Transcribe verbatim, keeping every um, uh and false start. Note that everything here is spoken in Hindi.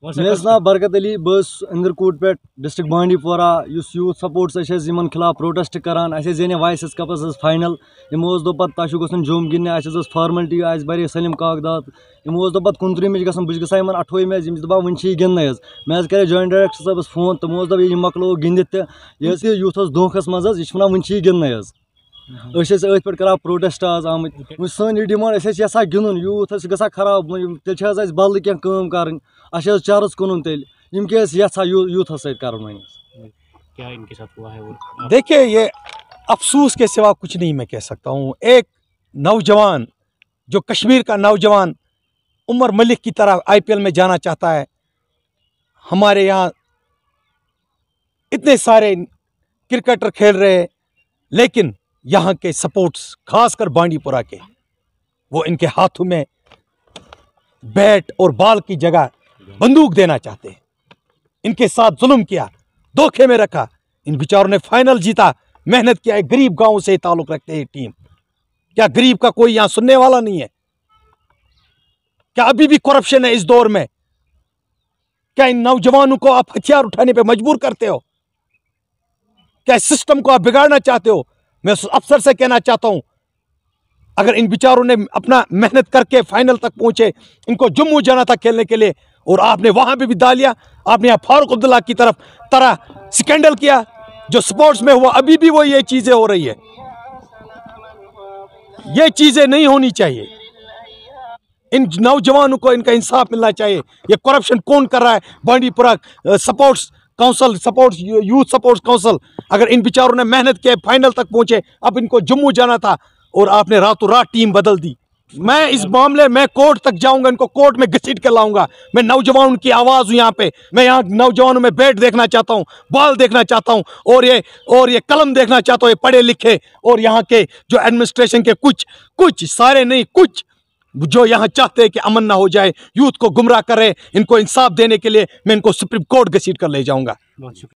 मे ना बरकत अली बस इंदरकोट पे district Bandipora youth sports Yemen खिलाफ प्रोटेस्ट करान जेने वाइस कपस फाइनल यमो दोप तुम गन जुम गिंदने फार्मलिटी बरे सलिम कागदात यमो दोप कुनत्रीह गन बह गसा अठोई मैच दपा वन गिंदने मे करे जॉइंट डायरेक्टर साहबस फोन तमो दोप यह मकलो गिंदित यह यूथस धोखस मज वन वन गिंदने अथ पे करा प्रोटेस्ट आज आमत वो सन यह डिमांड यसा गिंदन यूथ गा खराब तेल बदल क्या कर चरस कुन तेल यम क्या यूथस सर क्या इनके साथ हुआ है वो? देखिए, ये अफसोस के सिवा कुछ नहीं मैं कह सकता हूँ। एक नौजवान जो कश्मीर का नौजवान उमर मलिक की तरह आईपीएल में जाना चाहता है, हमारे यहाँ इतने सारे क्रिकेटर खेल रहे हैं, लेकिन यहाँ के सपोर्ट्स खासकर बांडीपुरा के वो इनके हाथों में बैट और बॉल की जगह बंदूक देना चाहते हैं। इनके साथ जुल्म किया, धोखे में रखा। इन बेचारों ने फाइनल जीता, मेहनत किया। एक गरीब गांव से ताल्लुक रखते हैं टीम। क्या गरीब का कोई यहां सुनने वाला नहीं है? क्या अभी भी करप्शन है इस दौर में? क्या इन नौजवानों को आप हथियार उठाने पे मजबूर करते हो? क्या इस सिस्टम को आप बिगाड़ना चाहते हो? मैं उस अफसर से कहना चाहता हूं, अगर इन बेचारों ने अपना मेहनत करके फाइनल तक पहुंचे, इनको जम्मू जाना था खेलने के लिए, और आपने वहां पे भी डालिया। आपने यहाँ फारूक अब्दुल्ला की तरफ तरह स्कैंडल किया जो स्पोर्ट्स में हुआ। अभी भी वो ये चीजें हो रही है। ये चीजें नहीं होनी चाहिए। इन नौजवानों को इनका इंसाफ मिलना चाहिए। ये करप्शन कौन कर रहा है? Bandipora sports council, sports youth sports council. अगर इन बेचारों ने मेहनत किया, फाइनल तक पहुंचे, अब इनको जम्मू जाना था और आपने रातों रात टीम बदल दी। मैं इस मामले में कोर्ट तक जाऊंगा, इनको कोर्ट में घसीट के लाऊंगा। मैं नौजवानों की आवाज हूं यहाँ पे। मैं यहाँ नौजवानों में बैट देखना चाहता हूँ, बॉल देखना चाहता हूँ, और ये और ये कलम देखना चाहता हूँ, ये पढ़े लिखे और यहाँ के जो एडमिनिस्ट्रेशन के कुछ कुछ सारे नहीं कुछ जो यहाँ चाहते हैं कि अमन ना हो जाए, यूथ को गुमराह करे। इनको इंसाफ देने के लिए मैं इनको सुप्रीम कोर्ट घसीट कर ले जाऊंगा।